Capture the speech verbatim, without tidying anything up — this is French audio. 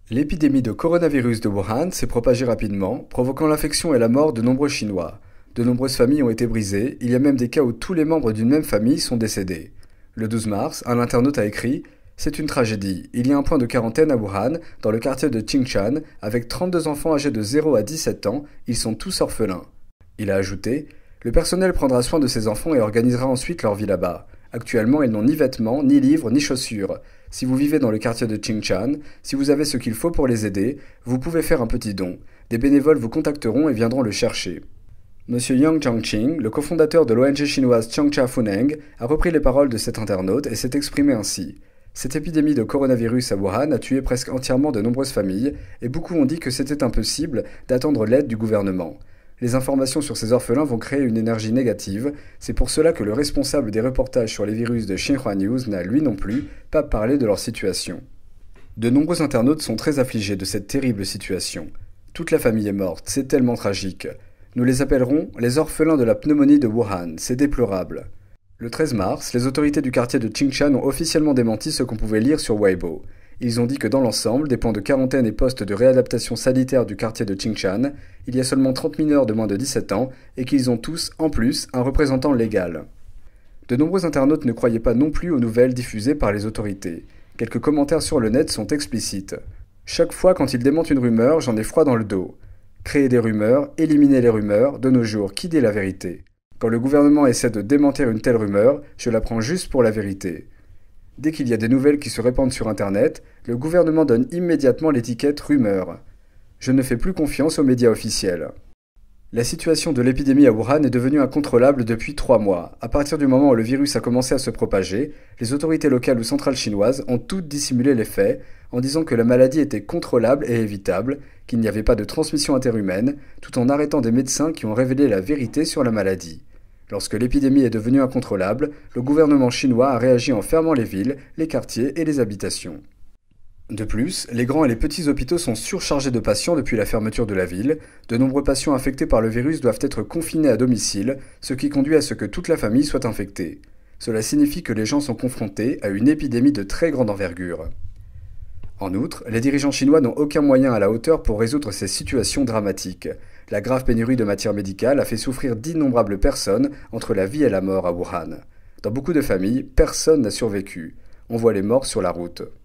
L'épidémie de coronavirus de Wuhan s'est propagée rapidement, provoquant l'infection et la mort de nombreux Chinois. De nombreuses familles ont été brisées, il y a même des cas où tous les membres d'une même famille sont décédés. Le douze mars, un internaute a écrit « C'est une tragédie, il y a un point de quarantaine à Wuhan, dans le quartier de Qingshan, avec trente-deux enfants âgés de zéro à dix-sept ans, ils sont tous orphelins. » Il a ajouté « Le personnel prendra soin de ces enfants et organisera ensuite leur vie là-bas. Actuellement, ils n'ont ni vêtements, ni livres, ni chaussures. Si vous vivez dans le quartier de Qingshan, si vous avez ce qu'il faut pour les aider, vous pouvez faire un petit don. Des bénévoles vous contacteront et viendront le chercher. » Monsieur Yang Jiangqing, le cofondateur de l'O N G chinoise Changcha Funeng, a repris les paroles de cet internaute et s'est exprimé ainsi. Cette épidémie de coronavirus à Wuhan a tué presque entièrement de nombreuses familles, et beaucoup ont dit que c'était impossible d'attendre l'aide du gouvernement. Les informations sur ces orphelins vont créer une énergie négative, c'est pour cela que le responsable des reportages sur les virus de Xinhua News n'a lui non plus pas parlé de leur situation. De nombreux internautes sont très affligés de cette terrible situation. Toute la famille est morte, c'est tellement tragique. Nous les appellerons les orphelins de la pneumonie de Wuhan, c'est déplorable. Le treize mars, les autorités du quartier de Qingshan ont officiellement démenti ce qu'on pouvait lire sur Weibo. Ils ont dit que dans l'ensemble, des points de quarantaine et postes de réadaptation sanitaire du quartier de Qingshan, il y a seulement trente mineurs de moins de dix-sept ans et qu'ils ont tous, en plus, un représentant légal. De nombreux internautes ne croyaient pas non plus aux nouvelles diffusées par les autorités. Quelques commentaires sur le net sont explicites. Chaque fois quand ils démentent une rumeur, j'en ai froid dans le dos. Créer des rumeurs, éliminer les rumeurs, de nos jours, qui dit la vérité? Quand le gouvernement essaie de démentir une telle rumeur, je la prends juste pour la vérité. Dès qu'il y a des nouvelles qui se répandent sur Internet, le gouvernement donne immédiatement l'étiquette « rumeur ». Je ne fais plus confiance aux médias officiels. La situation de l'épidémie à Wuhan est devenue incontrôlable depuis trois mois. À partir du moment où le virus a commencé à se propager, les autorités locales ou centrales chinoises ont toutes dissimulé les faits en disant que la maladie était contrôlable et évitable, qu'il n'y avait pas de transmission interhumaine, tout en arrêtant des médecins qui ont révélé la vérité sur la maladie. Lorsque l'épidémie est devenue incontrôlable, le gouvernement chinois a réagi en fermant les villes, les quartiers et les habitations. De plus, les grands et les petits hôpitaux sont surchargés de patients depuis la fermeture de la ville. De nombreux patients infectés par le virus doivent être confinés à domicile, ce qui conduit à ce que toute la famille soit infectée. Cela signifie que les gens sont confrontés à une épidémie de très grande envergure. En outre, les dirigeants chinois n'ont aucun moyen à la hauteur pour résoudre ces situations dramatiques. La grave pénurie de matières médicales a fait souffrir d'innombrables personnes entre la vie et la mort à Wuhan. Dans beaucoup de familles, personne n'a survécu. On voit les morts sur la route.